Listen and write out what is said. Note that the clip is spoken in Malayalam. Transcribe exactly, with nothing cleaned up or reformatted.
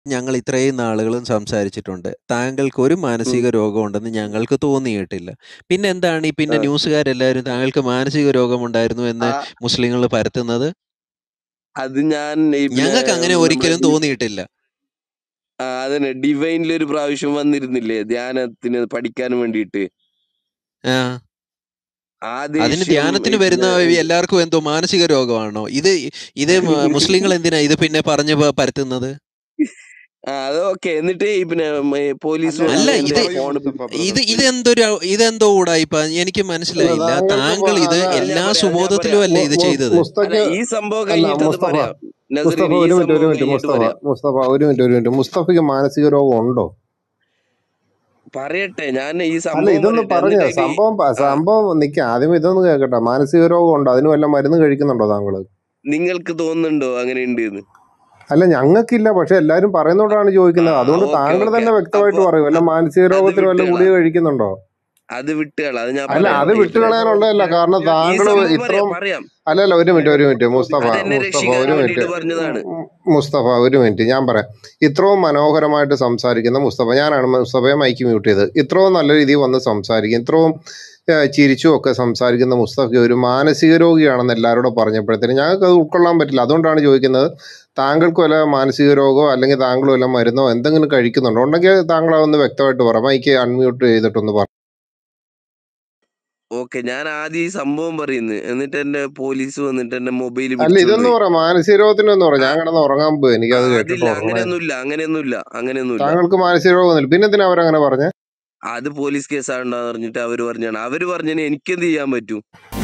ഞങ്ങൾ ഇത്രയും നാളുകളും സംസാരിച്ചിട്ടുണ്ട്. താങ്കൾക്ക് ഒരു ഉം. മാനസിക രോഗമുണ്ടെന്ന് ഞങ്ങൾക്ക് തോന്നിയിട്ടില്ല. പിന്നെന്താണ് ഈ പിന്നെ ആ. ന്യൂസുകാരെല്ലാവരും താങ്കൾക്ക് മാനസിക രോഗമുണ്ടായിരുന്നു എന്ന് ആ. മുസ്ലിങ്ങൾ പരത്തുന്നത്? അത് ഞാൻ ഈ പിന്നെ ഞങ്ങക്കങ്ങനെ നമ്മുടെ ഒരിക്കലും ഡി തോന്നിയിട്ടില്ല. ആ അതന്നെ ഡിവൈനിൽ ഒരു പ്രാവശ്യം വന്നിരുന്നില്ലേ ധ്യാനത്തിന് പഠിക്കാൻ വേണ്ടിയിട്ട്. ആ. ആ അതിന് ദേഷ്യം ഈ ധ്യാനത്തിന് വരുന്ന പിന്നെ എല്ലാവർക്കും എന്തോ മാനസിക രോഗമാണോ? ഇത് ഇത് മ മുസ്ലിങ്ങൾ എന്തിനാ ഇത് പിന്നെ പറഞ്ഞ് പ പരത്തുന്നത്? ആ അത് ഓക്കെ. എന്നിട്ട് ഈ പിന്നെ പോലീസ് അല്ല അല്ല വന്ന് അത് എന്റെ ഇത് പറയൂ ഫോൺ മുസ്തഫ ഇത് ബ്രദർ പ്ലീസ്. ഇതെന്തൊരു ഇതെന്തോ ഉടായിപ്പാ? എനിക്ക് അല്ല മനസ്സിലായില്ല. താങ്കൾക്ക് ഇപ്പൊ താങ്കൾ ഇത് അല്ല അത് ഞാൻ എല്ലാ പറയാം അത് ഞാൻ സുബോധത്തിലും പറയാം അല്ലേ മു- ഇത് മു- ചെയ്തത്? അല്ല മുസ്തഫയ്ക്ക് ഈ സംഭവം അല്ല കഴിഞ്ഞിട്ട് അത് മുസ്തഫ പറയാം. മുസ്തഫ നസറിന് ഈ ഒരു മിനിറ്റ് ഒരു സംഭവം മിനിറ്റ് കഴിഞ്ഞിട്ട് മുസ്തഫ പറയാം. മുസ്തഫ ഒരു മിനിറ്റ് ഒരു മിനിറ്റ് മുസ്തഫയ്ക്ക് മാനസിക രോഗം ഉണ്ടോ? പറയട്ടെ ഞാൻ ഈ അല്ല സംഭവം ഇതൊന്ന് പറയട്ടെ പറഞ്ഞ എന്നിട്ട് അതിന്റെ ഈ- സംഭവം പ- ആ സംഭവം നിക്ക ആദ്യം ഇതൊന്ന് കേൾക്കട്ടെ. മാനസിക രോഗം ഉണ്ടോ? അതിന് വല്ല മരുന്ന് കഴിക്കുന്നുണ്ടോ താങ്കള്? നിങ്ങൾക്ക് തോന്നുന്നുണ്ടോ അങ്ങനെ ഉണ്ട് എന്ന്? അല്ല ഞങ്ങൾക്കില്ല, പക്ഷെ എല്ലാരും പറയുന്നോണ്ടാണ് ആ ചോദിക്കുന്നത്. അതുകൊണ്ട് ഓക്കെ താങ്കൾ ഓക്കെ. തന്നെ വ്യക്തമായിട്ട് അപ്പൊ പറയും, വല്ല അത് മാനസിക അത് രോഗത്തിന് വല്ല വിട്ടുകളാ ഗുളിക കഴിക്കുന്നുണ്ടോ? അത് വിട്ടുകളാ അത് ഞാൻ അല്ല പറയാം. അത് ഈ പിന്നെ വിട്ടുകളയാനുള്ളതല്ല, കാരണം ഞാൻ ഈ താങ്കൾ സംഭവം പറയാം ഇത്രയും പറയാം അല്ലല്ല ഒരു മിനിറ്റ് ഒരു മിനിറ്റ് ചോദിക്കട്ടെ മുസ്തഫ അതെന്നെ മുസ്തഫ രക്ഷിക്കാൻ ഒരു മിനിറ്റ് വേണ്ടിയിട്ട് പറഞ്ഞതാണ്. ഉം, മുസ്തഫ ഒരു മിനിറ്റ് ഞാൻ പറയാം. ഇത്രയും മനോഹരമായിട്ട് സംസാരിക്കുന്ന മുസ്തഫ, ഞാനാണ് മുസ്തഫയെ മൈക്ക് മ്യൂട്ട് ചെയ്ത്, ഇത്രയും നല്ല രീതിയിൽ വന്ന് സംസാരിക്കും, ഇത്രയും ഏഹ്, ചിരിച്ചും ഒക്കെ സംസാരിക്കുന്ന മുസ്തഫ ഒരു മാനസിക രോഗിയാണെന്ന് എല്ലാവരോടും പറഞ്ഞപ്പോഴത്തേനും ഞങ്ങൾക്ക് അത് ഉൾക്കൊള്ളാൻ പറ്റില്ല. അതുകൊണ്ടാണ് ചോദിക്കുന്നത്, താങ്കൾക്ക് വല്ല മാനസിക രോഗമോ അല്ലെങ്കിൽ താങ്കൾ വല്ല മരുന്നോ എന്തെങ്കിലും കഴിക്കുന്നുണ്ടോ? ഉണ്ടെങ്കിൽ താങ്കൾ അതൊന്ന് വ്യക്തമായിട്ട് പറ, മൈക്ക് അൺമ്യൂട്ട് ചെയ്തിട്ടൊന്ന് പറ. ഓക്കെ ഞാൻ ആദ്യം ഈ സംഭവം പറയുന്നു എന്നിട്ട് എന്റെ പോലീസ് വന്നിട്ട് എന്റെ മൊബൈൽ അല്ല പിടിച്ചോണ്ട് ഇതൊന്ന് പോയി. പറ, മാനസിക രോഗത്തിനൊന്ന് പറ. ആ ഞാൻ കിടന്ന് ഉറങ്ങാൻ പോയി, ആ, എനിക്കത് കേട്ടിട്ട് അതില്ല ഉറങ്ങണേ. അങ്ങനെയൊന്നുമില്ല അങ്ങനെയൊന്നുമില്ല അങ്ങനെയൊന്നുമില്ല. താങ്കൾക്ക് മാനസിക രോഗമൊന്നുമില്ല, പിന്നെ എന്തിനാ അവരങ്ങനെ പറഞ്ഞേ? അത് പോലീസ് കേസാണ്ടാന്ന് പറഞ്ഞിട്ട് അവര് പറഞ്ഞാണ്. അവര് പറഞ്ഞതിന് എനിക്കെന്ത് ചെയ്യാൻ പറ്റും?